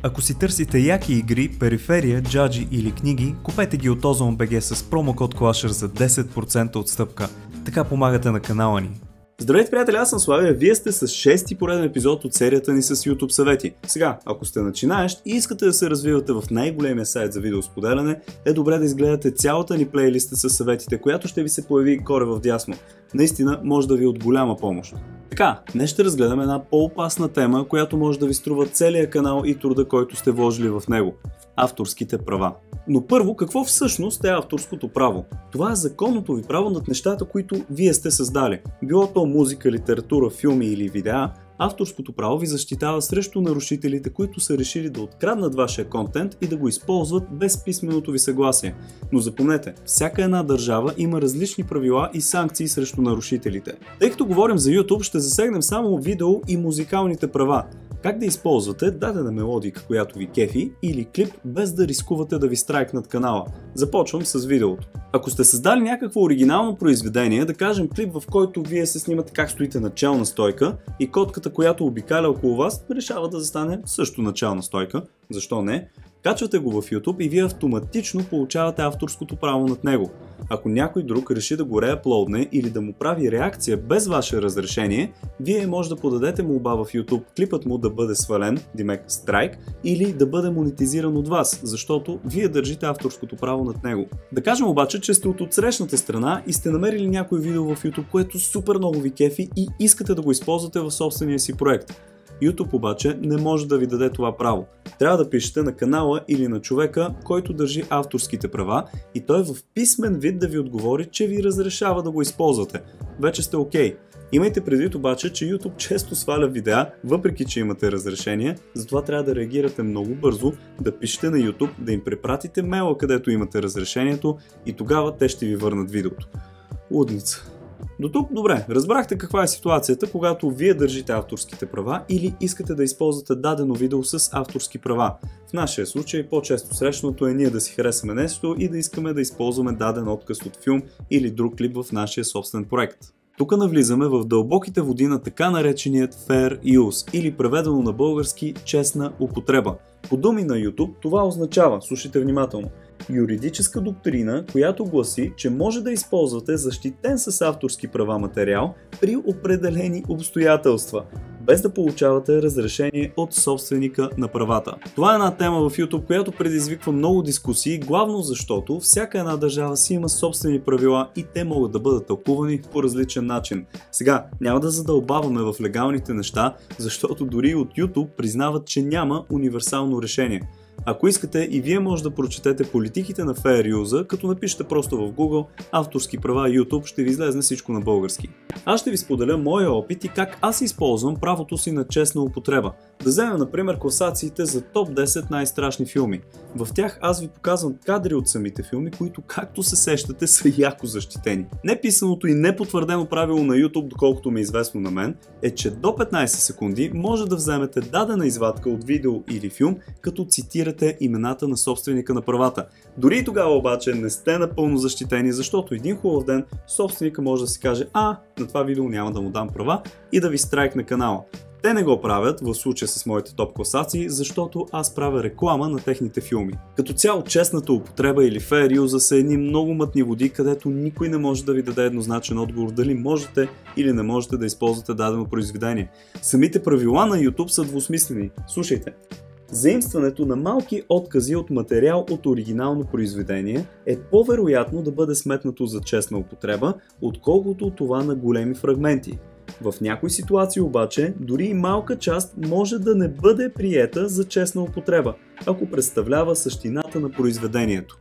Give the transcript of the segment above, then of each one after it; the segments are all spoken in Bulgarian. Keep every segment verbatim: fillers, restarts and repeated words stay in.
Ако си търсите яки игри, периферия, джаджи или книги, купете ги от Ozone.bg с промокод Clasher за десет процента отстъпка. Така помагате на канала ни. Здравейте, приятели, аз съм Славия, вие сте с шести пореден епизод от серията ни с YouTube съвети. Сега, ако сте начинаещ и искате да се развивате в най-големия сайт за видеосподеляне, е добре да изгледате цялата ни плейлиста с съветите, която ще ви се появи горе в дясно. Наистина може да ви е от голяма помощ. Така, днес ще разгледаме една по-опасна тема, която може да ви струва целия канал и труда, който сте вложили в него. Авторските права. Но първо, какво всъщност е авторското право? Това е законното ви право над нещата, които вие сте създали. Било то музика, литература, филми или видеа, авторското право ви защитава срещу нарушителите, които са решили да откраднат вашия контент и да го използват без писменото ви съгласие. Но запомнете, всяка една държава има различни правила и санкции срещу нарушителите. Тъй като говорим за YouTube, ще засегнем само видео и музикалните права. Как да използвате дадена мелодика, която ви кефи, или клип, без да рискувате да ви страйкнат канала. Започвам с видеото. Ако сте създали някакво оригинално произведение, да кажем клип, в който вие се снимате как стоите начална стойка и котката, която обикаля около вас, решава да застане също начална стойка, защо не? Качвате го в YouTube и вие автоматично получавате авторското право над него. Ако някой друг реши да го реаплодне или да му прави реакция без ваше разрешение, вие може да подадете молба в YouTube клипът му да бъде свален, димек страйк, или да бъде монетизиран от вас, защото вие държите авторското право над него. Да кажем обаче, че сте от отсрещната страна и сте намерили някой видео в YouTube, което супер много ви кефи и искате да го използвате в собствения си проект. YouTube обаче не може да ви даде това право. Трябва да пишете на канала или на човека, който държи авторските права, и той в писмен вид да ви отговори, че ви разрешава да го използвате. Вече сте окей. Имайте предвид обаче, че YouTube често сваля видеа, въпреки че имате разрешение, затова трябва да реагирате много бързо, да пишете на YouTube, да им препратите мейла, където имате разрешението, и тогава те ще ви върнат видеото. Лудница. До тук добре, разбрахте каква е ситуацията, когато вие държите авторските права или искате да използвате дадено видео с авторски права. В нашия случай по-често срещаното е ние да си харесаме нещо и да искаме да използваме даден откъс от филм или друг клип в нашия собствен проект. Тук навлизаме в дълбоките води на така нареченият Fair Use, или преведено на български честна употреба. По думи на YouTube това означава, слушайте внимателно, юридическа доктрина, която гласи, че може да използвате защитен с авторски права материал при определени обстоятелства, без да получавате разрешение от собственика на правата. Това е една тема в YouTube, която предизвиква много дискусии, главно защото всяка една държава си има собствени правила и те могат да бъдат тълкувани по различен начин. Сега, няма да задълбаваме в легалните неща, защото дори от YouTube признават, че няма универсално решение. Ако искате, и вие може да прочетете политиките на Fair Use, като напишете просто в Google авторски права YouTube, ще ви излезне всичко на български. Аз ще ви споделя моя опит и как аз използвам правото си на честна употреба. Да вземем, например, класациите за топ десет най-страшни филми. В тях аз ви показвам кадри от самите филми, които, както се сещате, са яко защитени. Неписаното и непотвърдено правило на YouTube, доколкото ми е известно на мен, е, че до петнайсет секунди може да вземете дадена извадка от видео или филм, като цитирате имената на собственика на правата. Дори и тогава обаче не сте напълно защитени, защото един хубав ден собственика може да си каже: а, на това видео няма да му дам права, и да ви страйкне канала. Те не го правят в случая с моите топ класации, защото аз правя реклама на техните филми. Като цяло, честната употреба или Fair Use са едни много мътни води, където никой не може да ви даде еднозначен отговор дали можете или не можете да използвате дадено произведение. Самите правила на YouTube са двусмислени. Слушайте. Заимстването на малки откази от материал от оригинално произведение е по-вероятно да бъде сметнато за честна употреба, отколкото това на големи фрагменти. В някои ситуации обаче, дори и малка част може да не бъде приета за честна употреба, ако представлява същината на произведението.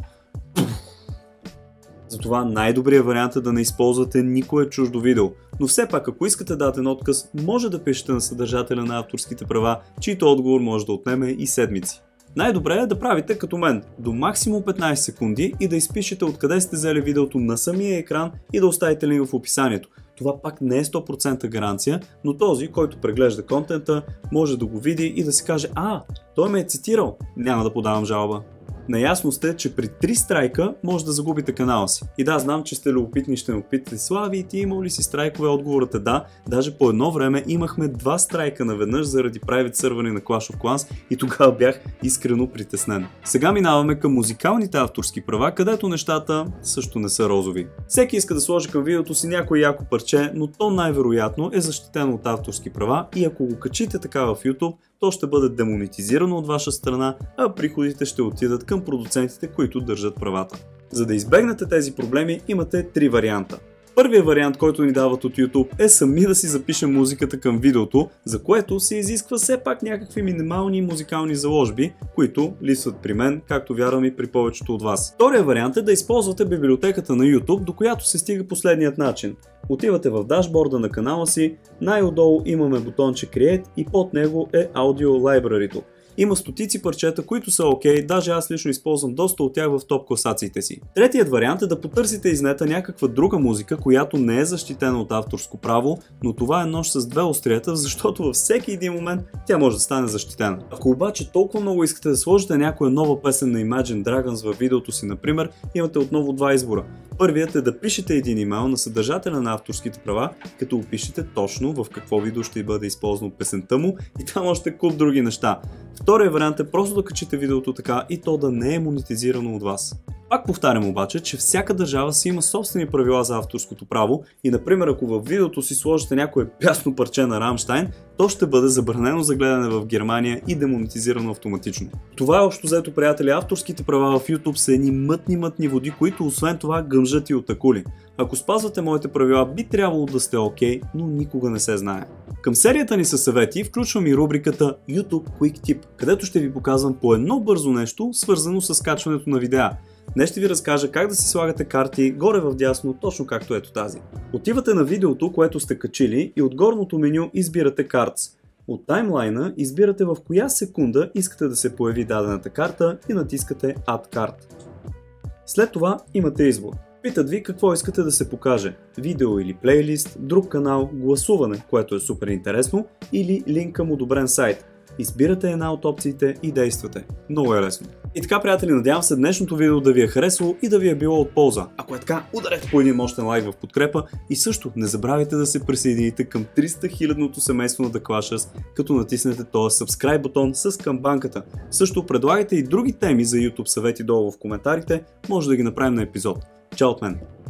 Затова най-добрият вариант е да не използвате никое чуждо видео, но все пак, ако искате даден отказ, може да пишете на съдържателя на авторските права, чийто отговор може да отнеме и седмици. Най-добре е да правите като мен, до максимум петнайсет секунди, и да изпишете откъде сте взели видеото на самия екран и да оставите линк в описанието. Това пак не е сто процента гаранция, но този, който преглежда контента, може да го види и да си каже: а, той ме е цитирал, няма да подавам жалба. Наясно сте, че при три страйка може да загубите канала си. И да, знам, че сте любопитни, ще ме опитате: Слави, и ти имал ли си страйкове? Отговорът е да. Даже по едно време имахме два страйка наведнъж заради private сървъри на Clash of Clans и тогава бях искрено притеснен. Сега минаваме към музикалните авторски права, където нещата също не са розови. Всеки иска да сложи към видеото си някое яко парче, но то най-вероятно е защитено от авторски права и ако го качите така в YouTube, то ще бъде демонетизирано от ваша страна, а приходите ще отидат към продуцентите, които държат правата. За да избегнете тези проблеми, имате три варианта. Първият вариант, който ни дават от YouTube, е сами да си запишем музиката към видеото, за което се изисква все пак някакви минимални музикални заложби, които липсват при мен, както вярвам и при повечето от вас. Вторият вариант е да използвате библиотеката на YouTube, до която се стига последният начин. Отивате в дашборда на канала си, най-отдолу имаме бутонче Create и под него е Audio Library-то. Има стотици парчета, които са окей, даже аз лично използвам доста от тях в топ класациите си. Третият вариант е да потърсите из нета някаква друга музика, която не е защитена от авторско право, но това е нож с две острията, защото във всеки един момент тя може да стане защитена. Ако обаче толкова много искате да сложите някоя нова песен на Imagine Dragons във видеото си, например, имате отново два избора. Първият е да пишете един имейл на съдържателя на авторските права, като опишете точно в какво видео ще бъде използвано песента му и там още куп други неща. Вторият вариант е просто да качите видеото така и то да не е монетизирано от вас. Пак повтарям обаче, че всяка държава си има собствени правила за авторското право и, например, ако във видеото си сложите някое пясно парче на Рамщайн, то ще бъде забранено за гледане в Германия и демонетизирано автоматично. Това е общо взето, приятели. Авторските права в YouTube са едни мътни мътни води, които освен това гъмжат и от акули. Ако спазвате моите правила, би трябвало да сте окей, но никога не се знае. Към серията ни със съвети включвам и рубриката YouTube Quick Tip, където ще ви показвам по едно бързо нещо, свързано с качването на видеа. Днес ще ви разкажа как да си слагате карти горе в дясно, точно както ето тази. Отивате на видеото, което сте качили и от горното меню избирате Cards. От таймлайна избирате в коя секунда искате да се появи дадената карта и натискате Add Card. След това имате избор. Питат ви какво искате да се покаже – видео или плейлист, друг канал, гласуване, което е супер интересно, или линк към одобрен сайт. Избирате една от опциите и действате. Много е лесно. И така, приятели, надявам се днешното видео да ви е харесало и да ви е било от полза. Ако е така, ударете по един мощен лайк в подкрепа и също не забравяйте да се присъедините към триста хилядното семейство на The Clashers, като натиснете този subscribe бутон с камбанката. Също предлагайте и други теми за YouTube съвети долу в коментарите, може да ги направим на епизод. Чао от мен!